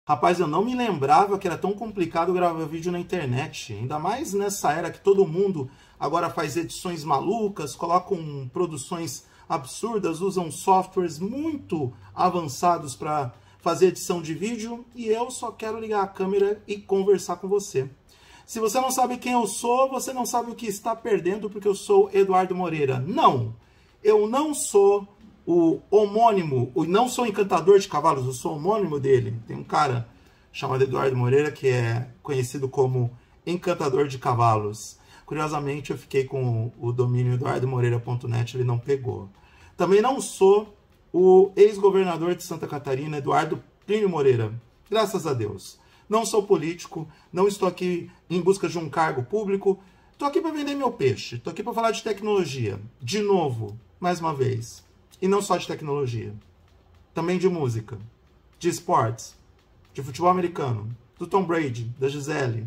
Rapaz, eu não me lembrava que era tão complicado gravar vídeo na internet. Ainda mais nessa era que todo mundo agora faz edições malucas, colocam produções absurdas, usam softwares muito avançados para fazer edição de vídeo. E eu só quero ligar a câmera e conversar com você. Se você não sabe quem eu sou, você não sabe o que está perdendo, porque eu sou Eduardo Moreira. Não, eu não sou o homônimo, não sou encantador de cavalos, eu sou homônimo dele. Tem um cara chamado Eduardo Moreira que é conhecido como encantador de cavalos. Curiosamente, eu fiquei com o domínio eduardomoreira.net, ele não pegou. Também não sou o ex-governador de Santa Catarina, Eduardo Plínio Moreira. Graças a Deus. Não sou político, não estou aqui em busca de um cargo público. Estou aqui para vender meu peixe, estou aqui para falar de tecnologia. De novo, mais uma vez. E não só de tecnologia, também de música, de esportes, de futebol americano, do Tom Brady, da Gisele,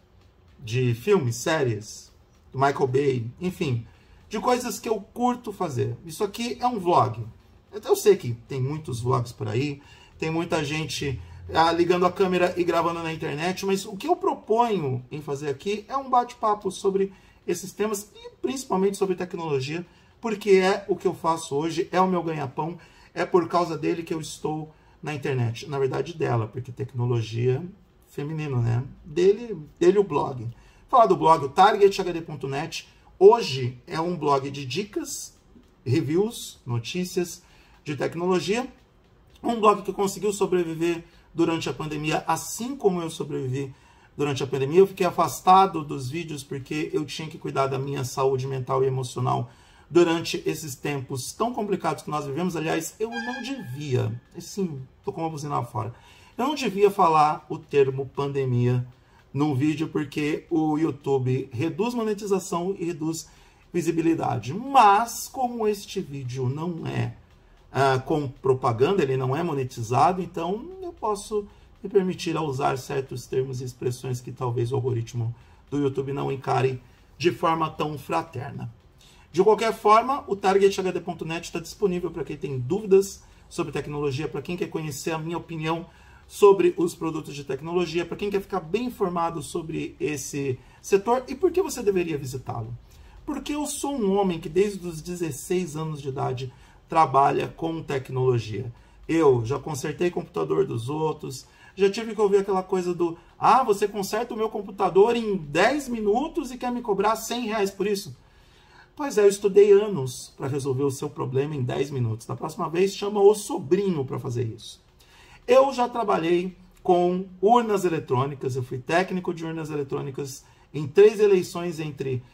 de filmes, séries, do Michael Bay, enfim, de coisas que eu curto fazer. Isso aqui é um vlog. Eu sei que tem muitos vlogs por aí, tem muita gente ligando a câmera e gravando na internet, mas o que eu proponho em fazer aqui é um bate-papo sobre esses temas e principalmente sobre tecnologia, porque é o que eu faço hoje, é o meu ganha-pão, é por causa dele que eu estou na internet. Na verdade, dela, porque tecnologia feminino, né? Dele o blog. Falar do blog, o targethd.net, hoje é um blog de dicas, reviews, notícias de tecnologia. Um blog que conseguiu sobreviver durante a pandemia, assim como eu sobrevivi durante a pandemia. Eu fiquei afastado dos vídeos porque eu tinha que cuidar da minha saúde mental e emocional durante esses tempos tão complicados que nós vivemos. Aliás, eu não devia, sim, tô com uma buzina lá fora, eu não devia falar o termo pandemia num vídeo, porque o YouTube reduz monetização e reduz visibilidade. Mas, como este vídeo não é com propaganda, ele não é monetizado, então eu posso me permitir a usar certos termos e expressões que talvez o algoritmo do YouTube não encare de forma tão fraterna. De qualquer forma, o targethd.net está disponível para quem tem dúvidas sobre tecnologia, para quem quer conhecer a minha opinião sobre os produtos de tecnologia, para quem quer ficar bem informado sobre esse setor. E por que você deveria visitá-lo? Porque eu sou um homem que desde os 16 anos de idade trabalha com tecnologia. Eu já consertei computador dos outros, já tive que ouvir aquela coisa do você conserta o meu computador em 10 minutos e quer me cobrar R$100 por isso? Pois é, eu estudei anos para resolver o seu problema em 10 minutos. Da próxima vez, chama o sobrinho para fazer isso. Eu já trabalhei com urnas eletrônicas, eu fui técnico de urnas eletrônicas em 3 eleições entre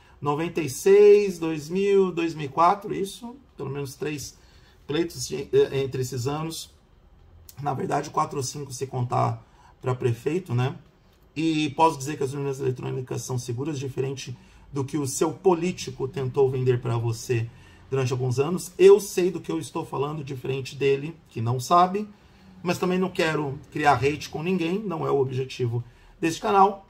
96, 2000, 2004, isso, pelo menos 3 pleitos entre esses anos. Na verdade, 4 ou 5 se contar para prefeito, né? E posso dizer que as urnas eletrônicas são seguras, diferente do que o seu político tentou vender para você durante alguns anos. Eu sei do que eu estou falando, diferente dele, que não sabe, mas também não quero criar hate com ninguém, não é o objetivo desse canal.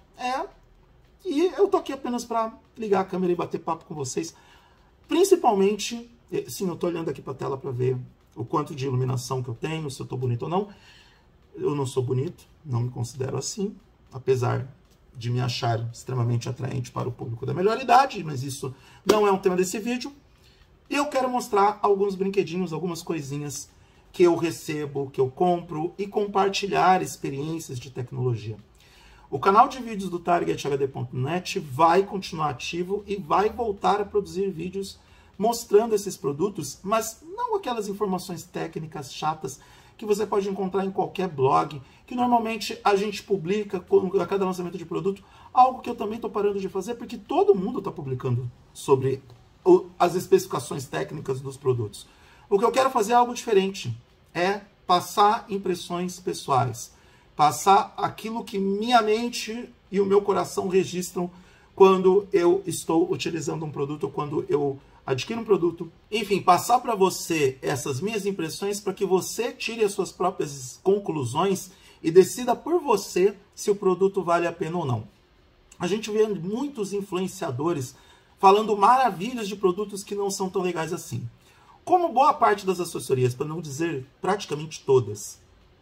E eu tô aqui apenas para ligar a câmera e bater papo com vocês. Principalmente, sim, eu tô olhando aqui para a tela para ver o quanto de iluminação que eu tenho, se eu tô bonito ou não. Eu não sou bonito, não me considero assim, apesar de me achar extremamente atraente para o público da melhor idade, mas isso não é um tema desse vídeo. E eu quero mostrar alguns brinquedinhos, algumas coisinhas que eu recebo, que eu compro, e compartilhar experiências de tecnologia. O canal de vídeos do targethd.net vai continuar ativo e vai voltar a produzir vídeos mostrando esses produtos, mas não aquelas informações técnicas chatas que você pode encontrar em qualquer blog, que normalmente a gente publica a cada lançamento de produto, algo que eu também estou parando de fazer, porque todo mundo está publicando sobre as especificações técnicas dos produtos. O que eu quero fazer é algo diferente, é passar impressões pessoais, passar aquilo que minha mente e o meu coração registram quando eu estou utilizando um produto, quando eu adquiro um produto, enfim, passar para você essas minhas impressões para que você tire as suas próprias conclusões e decida por você se o produto vale a pena ou não. A gente vê muitos influenciadores falando maravilhas de produtos que não são tão legais assim. Como boa parte das assessorias, para não dizer praticamente todas,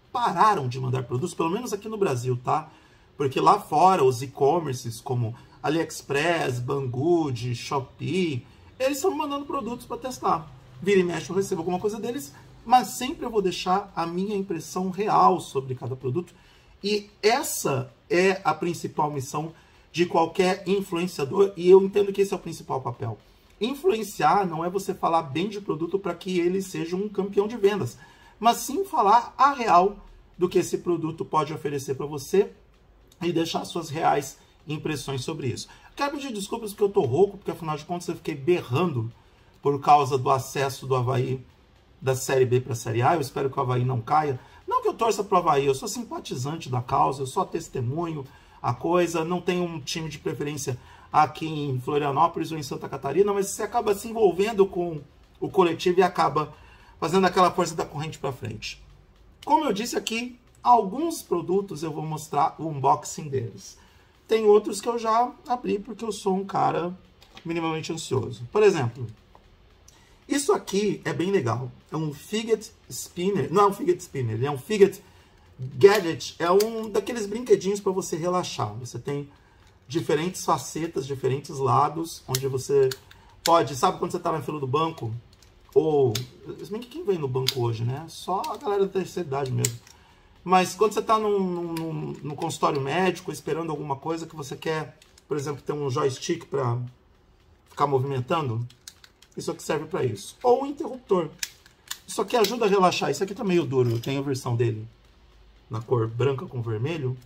pararam de mandar produtos, pelo menos aqui no Brasil, tá? Porque lá fora, os e-commerces como AliExpress, Banggood, Shopee, eles estão mandando produtos para testar. Vira e mexe, eu recebo alguma coisa deles, mas sempre eu vou deixar a minha impressão real sobre cada produto. E essa é a principal missão de qualquer influenciador, e eu entendo que esse é o principal papel. Influenciar não é você falar bem de produto para que ele seja um campeão de vendas, mas sim falar a real do que esse produto pode oferecer para você e deixar suas reais impressões sobre isso. Quero pedir desculpas porque eu tô rouco, porque afinal de contas eu fiquei berrando por causa do acesso do Avaí da Série B para a Série A. Eu espero que o Avaí não caia. Não que eu torça para o Avaí, eu sou simpatizante da causa, eu só testemunho a coisa, não tenho um time de preferência aqui em Florianópolis ou em Santa Catarina, mas você acaba se envolvendo com o coletivo e acaba fazendo aquela força da corrente para frente. Como eu disse aqui, alguns produtos eu vou mostrar o unboxing deles. Tem outros que eu já abri porque eu sou um cara minimamente ansioso. Por exemplo, isso aqui é bem legal. É um Fidget Spinner. Não é um Fidget Spinner, é um Fidget Gadget. É um daqueles brinquedinhos para você relaxar. Você tem diferentes facetas, diferentes lados, onde você pode... Sabe quando você está na fila do banco? Ou... Se bem que quem vem no banco hoje, né? Só a galera da terceira idade mesmo. Mas quando você está no consultório médico, esperando alguma coisa que você quer, por exemplo, ter um joystick para ficar movimentando, isso aqui serve para isso. Ou um interruptor. Isso aqui ajuda a relaxar. Isso aqui tá meio duro, eu tenho a versão dele na cor branca com vermelho.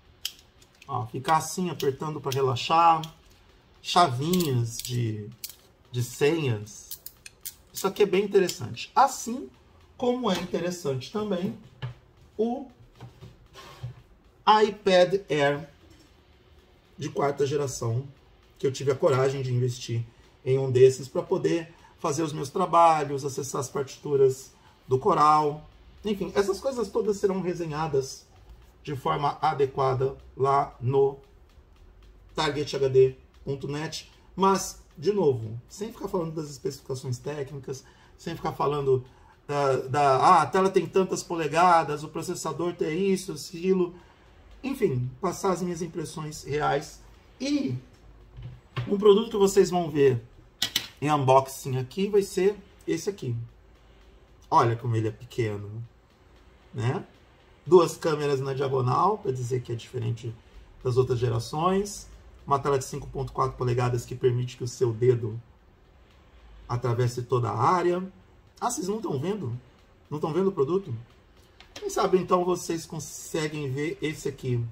Ó, ficar assim, apertando para relaxar. Chavinhas de senhas. Isso aqui é bem interessante. Assim como é interessante também o iPad Air de 4ª geração, que eu tive a coragem de investir em um desses para poder fazer os meus trabalhos, acessar as partituras do coral. Enfim, essas coisas todas serão resenhadas de forma adequada lá no targethd.net. Mas, de novo, sem ficar falando das especificações técnicas, sem ficar falando a tela tem tantas polegadas, o processador tem isso, aquilo. Enfim, passar as minhas impressões reais. E um produto que vocês vão ver em unboxing aqui vai ser esse aqui. Olha como ele é pequeno, né? 2 câmeras na diagonal, para dizer que é diferente das outras gerações. Uma tela de 5.4 polegadas que permite que o seu dedo atravesse toda a área. Ah, vocês não estão vendo? Não estão vendo o produto? Quem sabe então vocês conseguem ver esse aqui.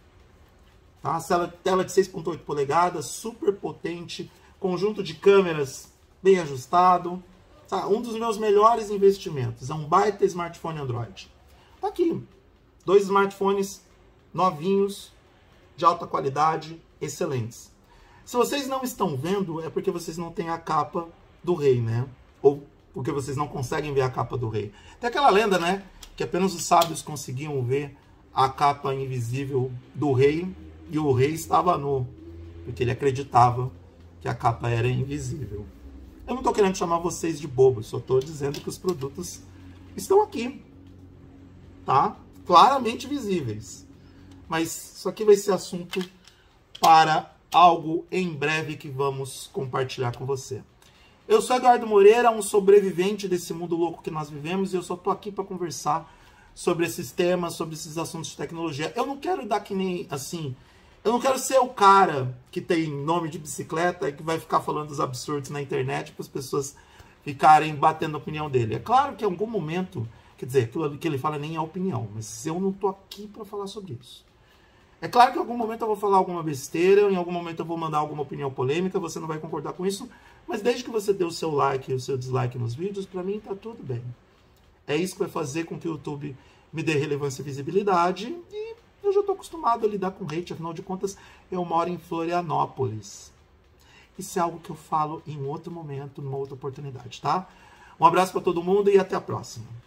Tá? Tela de 6.8 polegadas, super potente, conjunto de câmeras bem ajustado. Tá? Um dos meus melhores investimentos. É um baita smartphone Android. Tá aqui. 2 smartphones novinhos, de alta qualidade, excelentes. Se vocês não estão vendo, é porque vocês não têm a capa do rei, né? Ou porque vocês não conseguem ver a capa do rei. Tem aquela lenda, né? Que apenas os sábios conseguiam ver a capa invisível do rei, e o rei estava nu, porque ele acreditava que a capa era invisível. Eu não estou querendo chamar vocês de bobos, só estou dizendo que os produtos estão aqui, tá? Claramente visíveis. Mas isso aqui vai ser assunto para algo em breve que vamos compartilhar com você. Eu sou Eduardo Moreira, um sobrevivente desse mundo louco que nós vivemos, e eu só estou aqui para conversar sobre esses temas, sobre esses assuntos de tecnologia. Eu não quero dar que nem, assim, eu não quero ser o cara que tem nome de bicicleta e que vai ficar falando os absurdos na internet para as pessoas ficarem batendo a opinião dele. É claro que em algum momento, quer dizer, aquilo que ele fala nem é opinião, mas eu não estou aqui para falar sobre isso. É claro que em algum momento eu vou falar alguma besteira, em algum momento eu vou mandar alguma opinião polêmica, você não vai concordar com isso, mas desde que você dê o seu like e o seu dislike nos vídeos, para mim tá tudo bem. É isso que vai fazer com que o YouTube me dê relevância e visibilidade, e eu já estou acostumado a lidar com hate, afinal de contas eu moro em Florianópolis. Isso é algo que eu falo em outro momento, numa outra oportunidade, tá? Um abraço para todo mundo e até a próxima.